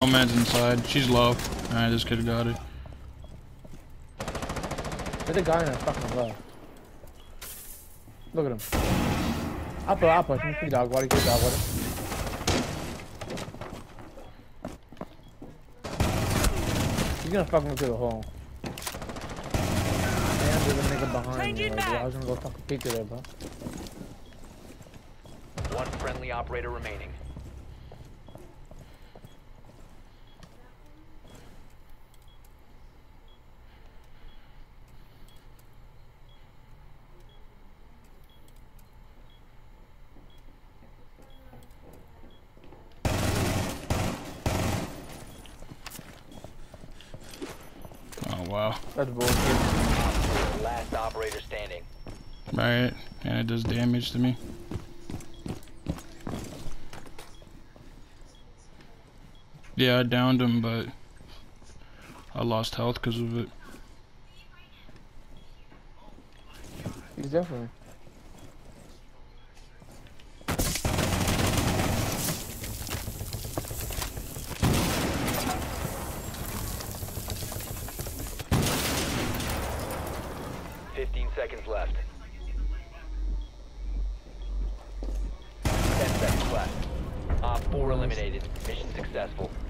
Nomad's inside. She's low. Alright, this kid got it. There's a guy in a fucking low. Look at him. I'll push him. Free dog water. Good dog water. He's gonna fucking go through the hole. Damn, there's a nigga behind me. Like, bro. I was gonna go fucking peek through there, bro. One friendly operator remaining. Wow. That's bullshit. Last operator standing. Right, and it does damage to me. Yeah, I downed him, but I lost health because of it. He's definitely. 15 seconds left. 10 seconds left. Op 4 eliminated. Mission successful.